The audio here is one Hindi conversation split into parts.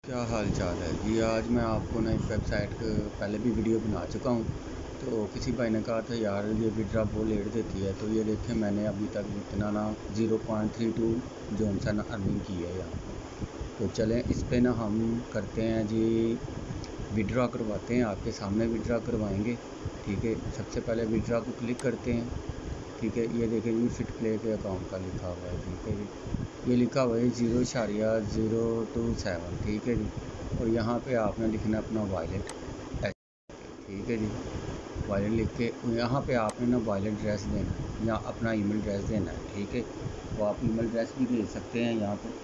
क्या हाल चाल है जी। आज मैं आपको ना एक वेबसाइट पहले भी वीडियो बना चुका हूँ। तो किसी भाई ने कहा था यार ये विड्रा बहुत लेट देती है, तो ये देखें मैंने अभी तक इतना ना 0.32 जो सा ना अर्निंग की है यहाँ पर। तो चलें इस पर ना हम करते हैं जी, विड्रा करवाते हैं। आपके सामने विड्रा करवाएंगे, ठीक है। सबसे पहले विड्रा को क्लिक करते हैं, ठीक है। ये देखें जी, फिट प्ले के अकाउंट का लिखा हुआ है, ठीक है जी। ये लिखा हुआ है 0.027, ठीक है जी। और यहाँ पे आपने लिखना अपना वॉलेट, ठीक है जी। वॉलेट लिख के यहाँ पे आपने ना वॉलेट एड्रेस देना है या अपना ईमेल एड्रेस देना है, ठीक है। तो आप ईमेल एड्रेस भी दे सकते हैं यहाँ पर।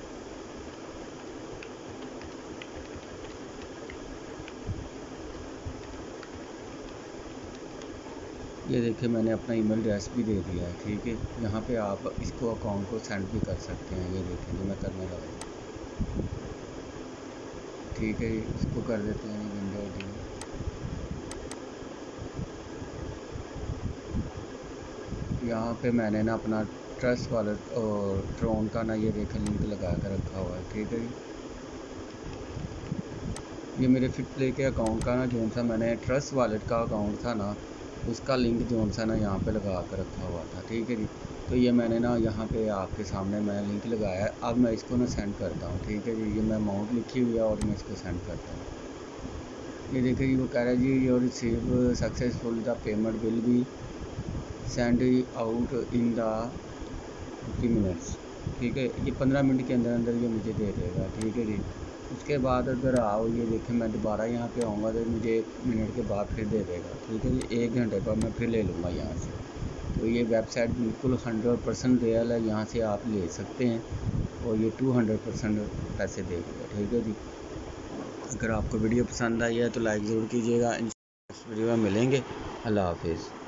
ये देखिए मैंने अपना ईमेल एड्रेस भी दे दिया है, ठीक है। यहाँ पे आप इसको अकाउंट को सेंड भी कर सकते हैं। ये देखिए जो मैं करने लगा, ठीक है। इसको कर देते हैं विंडो डी। यहाँ पे मैंने ना अपना ट्रस्ट वॉलेट और ट्रोन का ना ये देखें लिंक लगा कर रखा हुआ है, ठीक है जी। ये मेरे फिट प्ले के अकाउंट का ना जो सा मैंने ट्रस्ट वॉलेट का अकाउंट था ना, उसका लिंक जो सा ना यहाँ पे लगा कर रखा हुआ था, ठीक है जी। तो ये मैंने ना यहाँ पे आपके सामने मैंने लिंक लगाया है। अब मैं इसको ना सेंड करता हूँ, ठीक है जी। ये मैं अमाउंट लिखी हुई है और मैं इसको सेंड करता हूँ। ये देखिए जी, वो कह रहा है जी your receive successful, the payment will be send out in the 50 minutes, ठीक है। ये 15 मिनट के अंदर अंदर ये मुझे दे देगा, ठीक है जी। उसके बाद अगर आओ, ये देखें मैं दोबारा यहाँ पे आऊँगा तो मुझे 1 मिनट के बाद फिर दे देगा, ठीक है जी। 1 घंटे बाद मैं फिर ले लूँगा यहाँ से। तो ये वेबसाइट बिल्कुल 100% रियल है, यहाँ से आप ले सकते हैं और ये 200% पैसे देगा, ठीक है जी। अगर आपको वीडियो पसंद आई है तो लाइक ज़रूर कीजिएगा। नेक्स्ट वीडियो में मिलेंगे। अल्लाह हाफिज़।